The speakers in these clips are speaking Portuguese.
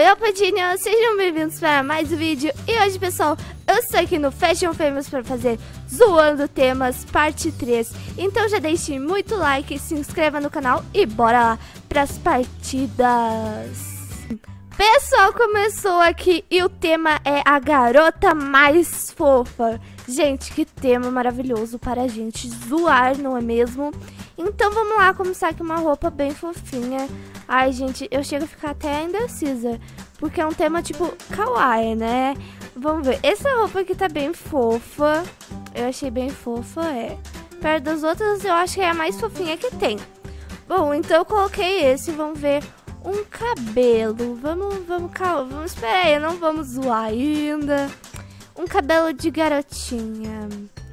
Eu, Padinha, sejam bem-vindos para mais um vídeo. E hoje, pessoal, eu estou aqui no Fashion Famous para fazer Zoando Temas, parte 3. Então já deixe muito like, se inscreva no canal e bora lá para as partidas. Pessoal, começou aqui e o tema é a garota mais fofa. Gente, que tema maravilhoso para a gente zoar, não é mesmo? Então vamos lá, começar aqui uma roupa bem fofinha. Ai, gente, eu chego a ficar até indecisa, porque é um tema tipo kawaii, né? Vamos ver. Essa roupa aqui tá bem fofa. Eu achei bem fofa, é. Perto das outras, eu acho que é a mais fofinha que tem. Bom, então eu coloquei esse, vamos ver. Um cabelo. Vamos esperar aí, não vamos zoar ainda. Um cabelo de garotinha.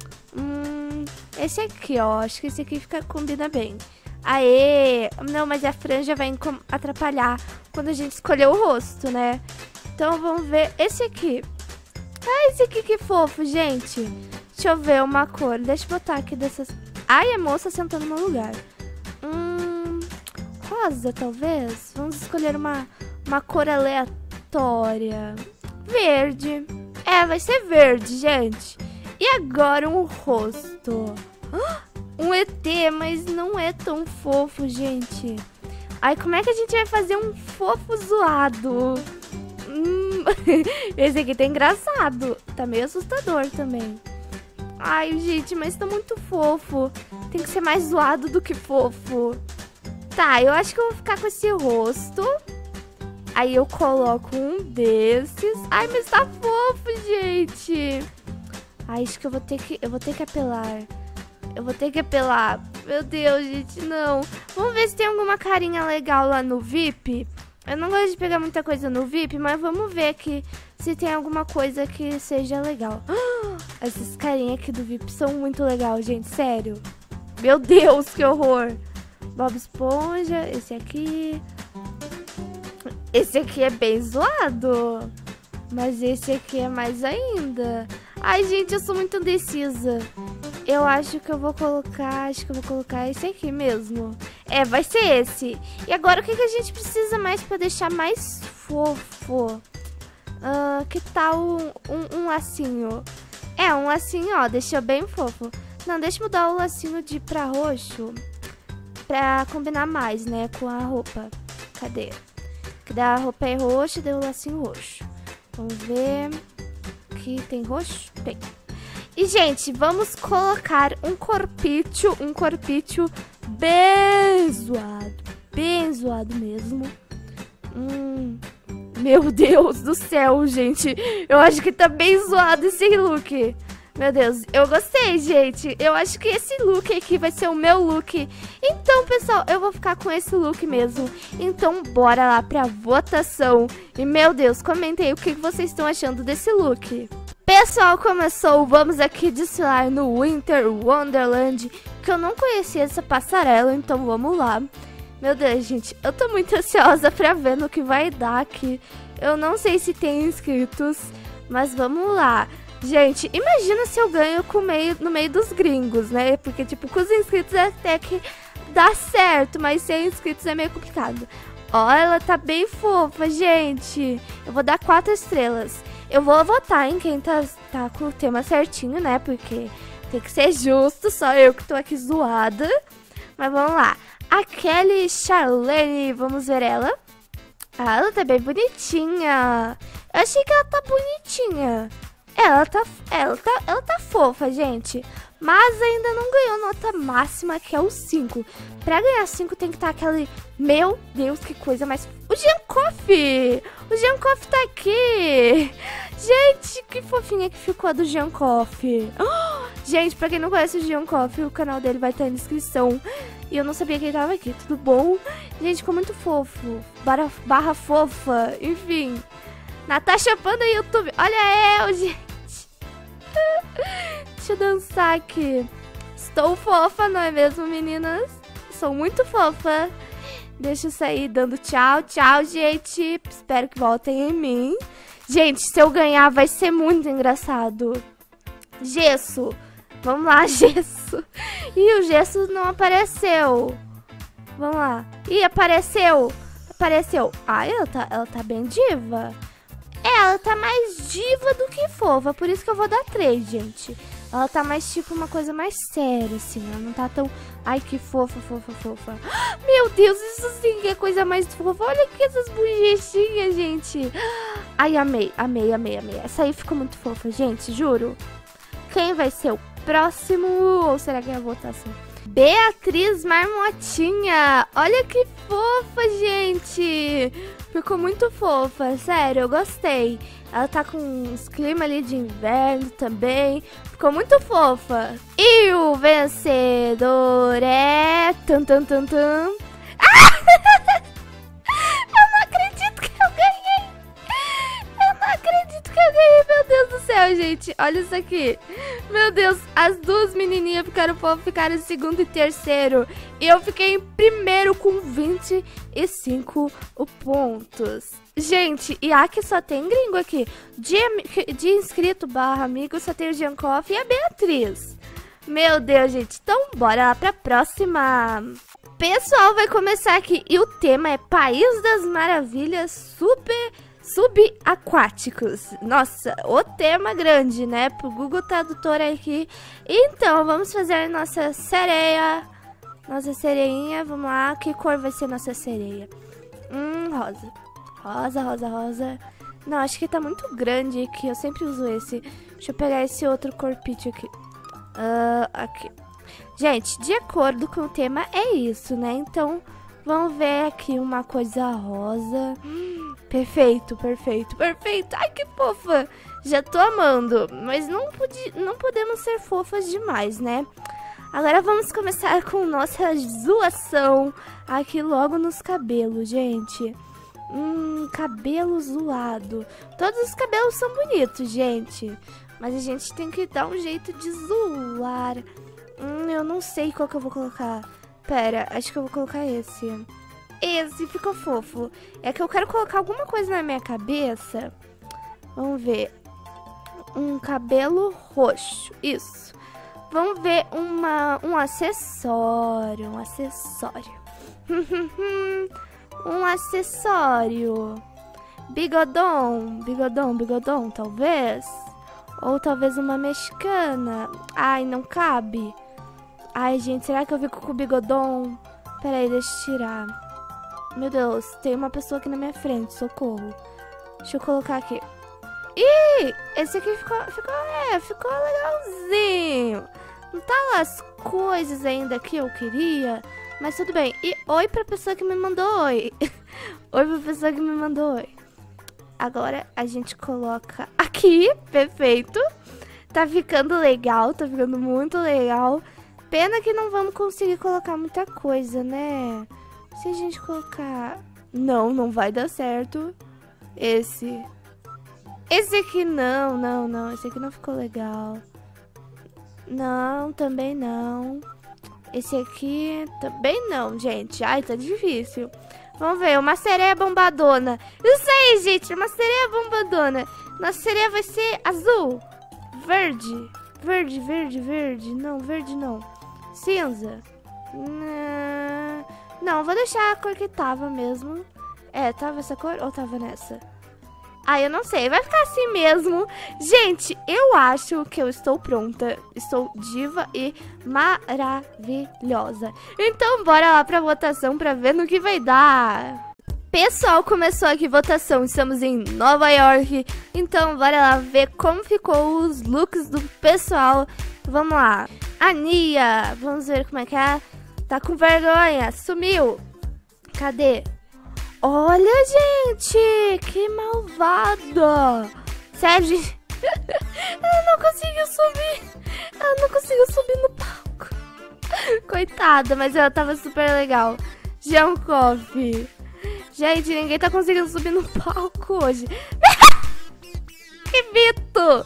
Esse aqui, ó. Acho que esse aqui combina bem. Aê! Não, mas a franja vai atrapalhar quando a gente escolher o rosto, né? Então vamos ver esse aqui. Ah, esse aqui que fofo, gente. Deixa eu ver uma cor. Deixa eu botar aqui dessas... Ai, a moça sentando no lugar. Rosa, talvez? Vamos escolher uma cor aleatória. Verde. É, vai ser verde, gente. E agora um rosto. Um ET, mas não é tão fofo, gente. Ai, como é que a gente vai fazer um fofo zoado? Esse aqui tá engraçado. Tá meio assustador também. Ai, gente, mas tá muito fofo. Tem que ser mais zoado do que fofo. Tá, eu acho que eu vou ficar com esse rosto. Aí eu coloco um desses. Ai, mas tá fofo, gente. Ai, acho que eu vou ter que apelar. Eu vou ter que apelar. Meu Deus, gente, não. Vamos ver se tem alguma carinha legal lá no VIP. Eu não gosto de pegar muita coisa no VIP, mas vamos ver aqui se tem alguma coisa que seja legal. Essas carinhas aqui do VIP são muito legais, gente, sério. Meu Deus, que horror. Bob Esponja, esse aqui. Esse aqui é bem zoado. Mas esse aqui é mais ainda. Ai, gente, eu sou muito indecisa. Eu acho que eu vou colocar... esse aqui mesmo. É, vai ser esse. E agora, o que a gente precisa mais pra deixar mais fofo? Que tal um lacinho? É, um lacinho, ó, deixou bem fofo. Não, deixa eu mudar o lacinho pra roxo. Pra combinar mais, né, com a roupa. Cadê? Que da roupa é roxa e deu o lacinho roxo. Vamos ver... Aqui tem roxo? Tem. E, gente, vamos colocar um corpício bem zoado mesmo. Meu Deus do céu, gente. Eu acho que tá bem zoado esse look. Meu Deus, eu gostei, gente. Eu acho que esse look aqui vai ser o meu look. Então, pessoal, eu vou ficar com esse look mesmo. Então, bora lá pra votação. E, meu Deus, comentem aí o que vocês estão achando desse look. Pessoal, começou. Vamos aqui desfilar no Winter Wonderland, que eu não conhecia essa passarela, então vamos lá. Meu Deus, gente, eu tô muito ansiosa pra ver no que vai dar aqui. Eu não sei se tem inscritos, mas vamos lá. Gente, imagina se eu ganho no meio dos gringos, né? Porque, tipo, com os inscritos até que dá certo, mas sem inscritos é meio complicado. Ó, ela tá bem fofa, gente. Eu vou dar 4 estrelas. Eu vou votar em quem tá com o tema certinho, né? Porque tem que ser justo, só eu que tô aqui zoada. Mas vamos lá. A Kelly Charlene, vamos ver ela. Ah, ela tá bem bonitinha. Eu achei que ela tá bonitinha. Ela tá fofa, gente. Mas ainda não ganhou nota máxima, que é o 5. Pra ganhar 5 tem que estar aquele... Meu Deus, que coisa mais... O Jankoff! O Jankoff tá aqui! Gente, que fofinha que ficou a do Jankoff. Gente, pra quem não conhece o Jankoff, o canal dele vai estar na descrição. E eu não sabia que ele tava aqui, tudo bom? Gente, ficou muito fofo. Barra fofa, enfim. Natasha Panda YouTube. Olha eu, gente. Deixa eu dançar aqui. Estou fofa, não é mesmo, meninas? Sou muito fofa. Deixa eu sair dando tchau. Tchau, gente. Espero que voltem em mim. Gente, se eu ganhar vai ser muito engraçado. Gesso. Vamos lá, Gesso. Ih, o Gesso não apareceu. Vamos lá. Ih, apareceu. pareceu? Ai, ela tá bem diva. Ela tá mais diva do que fofa, por isso que eu vou dar 3, gente. Ela tá mais tipo uma coisa mais séria, assim. Ela não tá tão... Ai, que fofa, fofa, fofa. Meu Deus, isso sim que é coisa mais fofa. Olha aqui essas bochechinhas, gente. Ai, amei, amei, amei, amei. Essa aí ficou muito fofa, gente, juro. Quem vai ser o próximo? Ou será que é a votação? Beatriz Marmotinha. Olha que fofa, gente. Ficou muito fofa, sério, eu gostei. Ela tá com uns clima ali de inverno também. Ficou muito fofa. E o vencedor é... Tum, tum, tum, tum. Ah! Eu não acredito que eu ganhei. Eu não acredito que eu ganhei, meu Deus do céu, gente. Olha isso aqui. Meu Deus, as duas menininhas ficaram fofas, ficaram em segundo e terceiro. E eu fiquei em primeiro com 25 pontos. Gente, e aqui só tem gringo aqui. De inscrito / amigo, só tem o Giancoff e a Beatriz. Meu Deus, gente. Então, bora lá pra próxima. Pessoal, vai começar aqui. E o tema é País das Maravilhas Subaquáticos. Nossa, o tema grande, né? Pro Google Tradutor aqui. Então, vamos fazer nossa sereia. Nossa sereinha, vamos lá. Que cor vai ser nossa sereia? Rosa. Rosa, rosa, rosa. Não, acho que tá muito grande aqui. Eu sempre uso esse. Deixa eu pegar esse outro corpite aqui. Aqui. Gente, de acordo com o tema é isso, né? Então, vamos ver aqui uma coisa rosa. Perfeito, perfeito, perfeito. Ai, que fofa. Já tô amando. Mas não podemos ser fofas demais, né? Agora vamos começar com nossa zoação aqui logo nos cabelos, gente. Cabelo zoado. Todos os cabelos são bonitos, gente. Mas a gente tem que dar um jeito de zoar. Eu não sei qual que eu vou colocar. Pera, acho que eu vou colocar esse. Esse ficou fofo. É que eu quero colocar alguma coisa na minha cabeça. Vamos ver. Um cabelo roxo. Isso. Vamos ver um acessório. Um acessório. Um acessório. Bigodão. Bigodão, bigodão, talvez. Ou talvez uma mexicana. Ai, não cabe. Ai, gente, será que eu fico com o bigodão? Pera aí, deixa eu tirar. Meu Deus, tem uma pessoa aqui na minha frente, socorro. Deixa eu colocar aqui. Ih, esse aqui ficou legalzinho. Não tá lá as coisas ainda que eu queria, mas tudo bem. E oi pra pessoa que me mandou oi. Oi pra pessoa que me mandou oi. Agora a gente coloca aqui, perfeito. Tá ficando legal, tá ficando muito legal. Pena que não vamos conseguir colocar muita coisa, né? Se a gente colocar... Não vai dar certo. Esse aqui não. Esse aqui não ficou legal. Não, também não. Esse aqui também não, gente. Ai, tá difícil. Vamos ver, uma sereia bombadona. Isso aí, gente, uma sereia bombadona. Nossa sereia vai ser azul. Verde. Verde. Não, verde não. Cinza. Não, vou deixar a cor que tava mesmo. É, tava essa cor ou tava nessa? Ah, eu não sei, vai ficar assim mesmo. Gente, eu acho que eu estou pronta. Estou diva e maravilhosa. Então, bora lá pra votação pra ver no que vai dar. Pessoal, começou aqui votação. Estamos em Nova York. Então, bora lá ver como ficou os looks do pessoal. Vamos lá. A Nia, vamos ver como é que é. Tá com vergonha, sumiu. Cadê? Olha, gente, que malvada. Sério, gente. Ela não conseguiu subir no palco. Coitada, mas ela tava super legal. Giancoff. Gente, ninguém tá conseguindo subir no palco hoje. Que mito.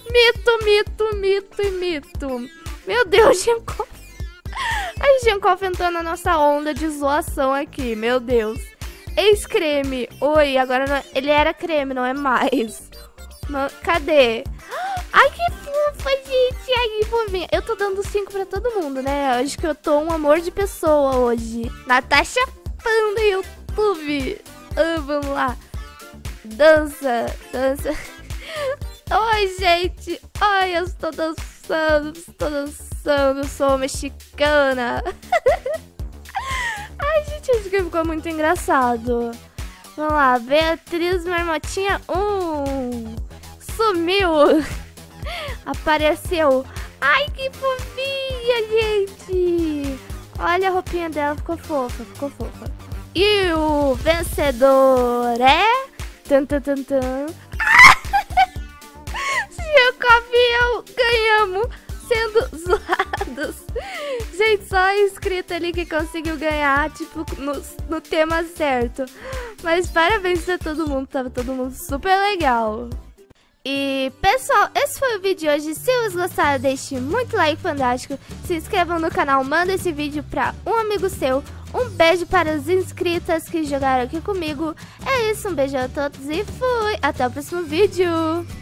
Mito. Meu Deus, Giancoff. Aí, Giancoff entrou na nossa onda de zoação aqui, meu Deus. Ex-creme. Oi, agora não, ele era creme, não é mais. Cadê? Ai, que fofa, gente. Ai, que fofinha. Eu tô dando 5 pra todo mundo, né? Acho que eu tô um amor de pessoa hoje. Natasha Panda, eu YouTube. Vamos lá. Dança. Oi, gente. Ai, eu estou dançando. Sou mexicana. Ai, gente, acho que ficou muito engraçado. Vamos lá. Beatriz Marmotinha 1. Sumiu. Apareceu. Ai, que fofinha, gente. Olha a roupinha dela, ficou fofa. E o vencedor é... Jacob e eu ganhamos sendo zoados. Gente, só inscrito ali que conseguiu ganhar, tipo, no tema certo. Mas parabéns pra todo mundo, tava todo mundo super legal. E, pessoal, esse foi o vídeo de hoje. Se vocês gostaram, deixe muito like fantástico. Se inscrevam no canal, manda esse vídeo pra um amigo seu. Um beijo para os inscritas que jogaram aqui comigo. É isso, um beijo a todos e fui! Até o próximo vídeo!